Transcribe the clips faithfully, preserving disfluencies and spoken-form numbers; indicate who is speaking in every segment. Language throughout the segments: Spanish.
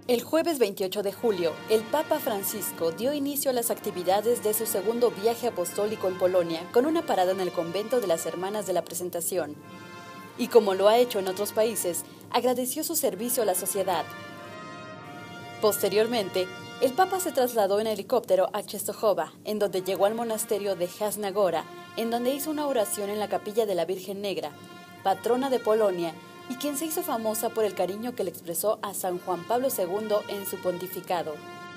Speaker 1: El jueves veintiocho de julio, el Papa Francisco dio inicio a las actividades de su segundo viaje apostólico en Polonia, con una parada en el convento de las Hermanas de la Presentación. Y como lo ha hecho en otros países, agradeció su servicio a la sociedad. Posteriormente, el Papa se trasladó en helicóptero a Częstochowa, en donde llegó al monasterio de Jasna Góra, en donde hizo una oración en la capilla de la Virgen Negra, patrona de Polonia, y quien se hizo famosa por el cariño que le expresó a San Juan Pablo segundo en su pontificado.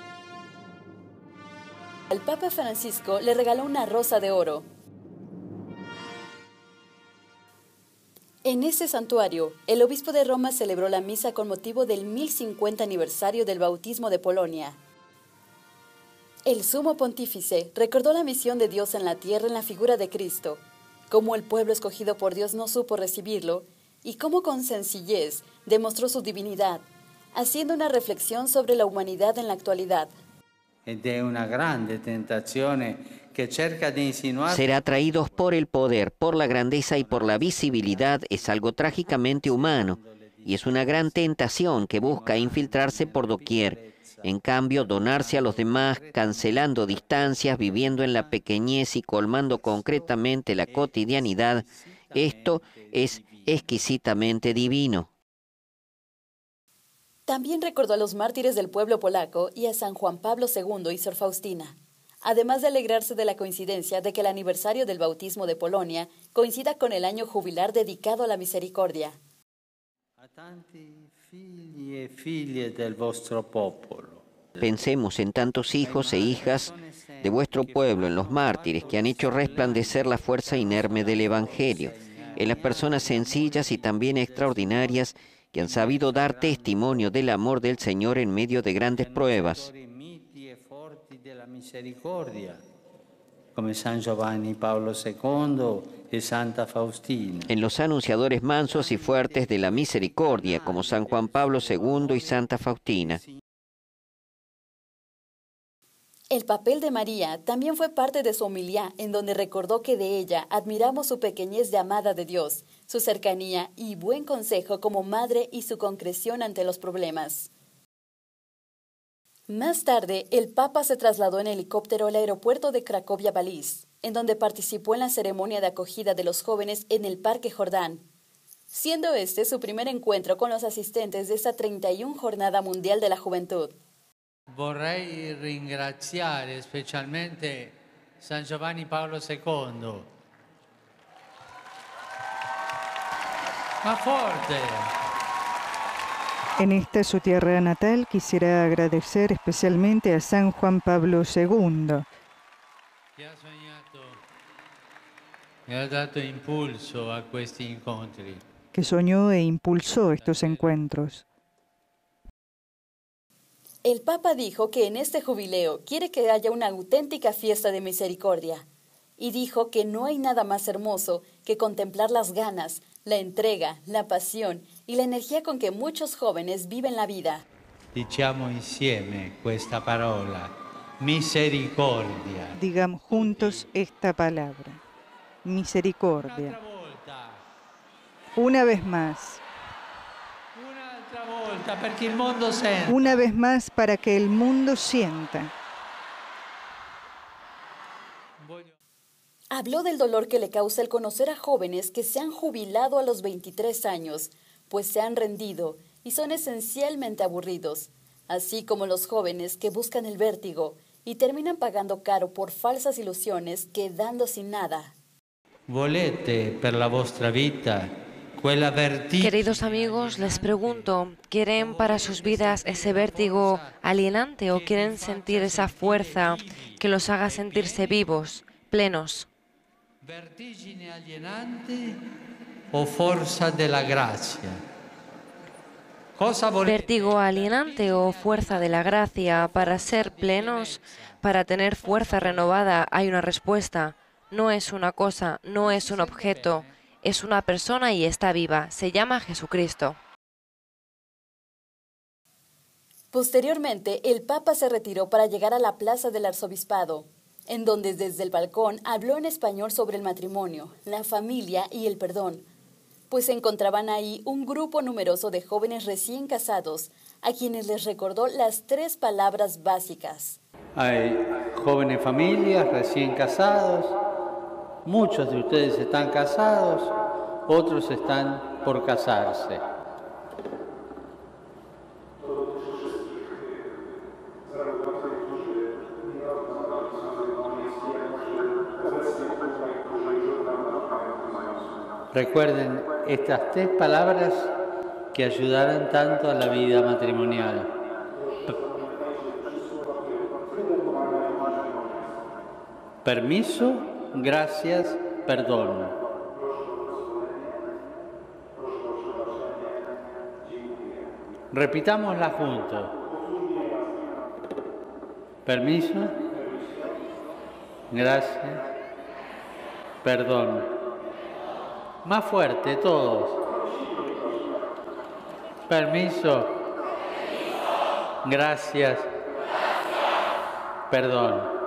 Speaker 1: El Papa Francisco le regaló una rosa de oro. En ese santuario, el obispo de Roma celebró la misa con motivo del mil cincuenta aniversario del bautismo de Polonia. El sumo pontífice recordó la misión de Dios en la tierra en la figura de Cristo, cómo el pueblo escogido por Dios no supo recibirlo, y cómo con sencillez demostró su divinidad, haciendo una reflexión sobre la humanidad en la actualidad.
Speaker 2: Ser atraídos por el poder, por la grandeza y por la visibilidad es algo trágicamente humano, y es una gran tentación que busca infiltrarse por doquier. En cambio, donarse a los demás, cancelando distancias, viviendo en la pequeñez y colmando concretamente la cotidianidad, esto es exquisitamente divino.
Speaker 1: También recordó a los mártires del pueblo polaco y a San Juan Pablo segundo y Sor Faustina, además de alegrarse de la coincidencia de que el aniversario del bautismo de Polonia coincida con el año jubilar dedicado a la misericordia.
Speaker 2: Pensemos en tantos hijos e hijas de vuestro pueblo, en los mártires que han hecho resplandecer la fuerza inerme del Evangelio, en las personas sencillas y también extraordinarias que han sabido dar testimonio del amor del Señor en medio de grandes pruebas,
Speaker 3: como San Giovanni Pablo segundo y Santa Faustina.
Speaker 2: En los anunciadores mansos y fuertes de la misericordia, como San Juan Pablo segundo y Santa Faustina.
Speaker 1: El papel de María también fue parte de su homilía, en donde recordó que de ella admiramos su pequeñez de amada de Dios, su cercanía y buen consejo como madre y su concreción ante los problemas. Más tarde, el Papa se trasladó en helicóptero al aeropuerto de Cracovia-Balice, en donde participó en la ceremonia de acogida de los jóvenes en el Parque Jordán, siendo este su primer encuentro con los asistentes de esta treinta y una Jornada Mundial de la Juventud.
Speaker 4: Vorrei ringraziare specialmente San Giovanni Pablo segundo. Más fuerte.
Speaker 5: En esta su tierra natal quisiera agradecer especialmente a San Juan Pablo segundo.
Speaker 4: Que ha soñado y ha dado impulso a questi incontri.
Speaker 5: Que soñó e impulsó estos encuentros.
Speaker 1: El Papa dijo que en este jubileo quiere que haya una auténtica fiesta de misericordia, y dijo que no hay nada más hermoso que contemplar las ganas, la entrega, la pasión y la energía con que muchos jóvenes viven la vida.
Speaker 4: Diciamo insieme questa parola, misericordia.
Speaker 5: Digamos juntos esta palabra, misericordia. Una vez más. Una vez más para que el mundo sienta.
Speaker 1: Habló del dolor que le causa el conocer a jóvenes que se han jubilado a los veintitrés años, pues se han rendido y son esencialmente aburridos, así como los jóvenes que buscan el vértigo y terminan pagando caro por falsas ilusiones, quedando sin nada.
Speaker 4: Volete per la vostra vita.
Speaker 6: Queridos amigos, les pregunto, ¿quieren para sus vidas ese vértigo alienante o quieren sentir esa fuerza que los haga sentirse vivos, plenos?
Speaker 4: ¿Vertigine alienante o fuerza de la gracia?
Speaker 6: ¿Vértigo alienante o fuerza de la gracia? Para ser plenos, para tener fuerza renovada, hay una respuesta. No es una cosa, no es un objeto. Es una persona y está viva. Se llama Jesucristo.
Speaker 1: Posteriormente, el Papa se retiró para llegar a la plaza del arzobispado, en donde desde el balcón habló en español sobre el matrimonio, la familia y el perdón. pues se encontraban ahí un grupo numeroso de jóvenes recién casados, a quienes les recordó las tres palabras básicas.
Speaker 3: Hay jóvenes familias recién casados, muchos de ustedes están casados, otros están por casarse. Recuerden estas tres palabras que ayudarán tanto a la vida matrimonial. Permiso, gracias, perdón. Repitámosla juntos. Permiso, gracias, perdón. Más fuerte todos. Permiso, gracias, perdón.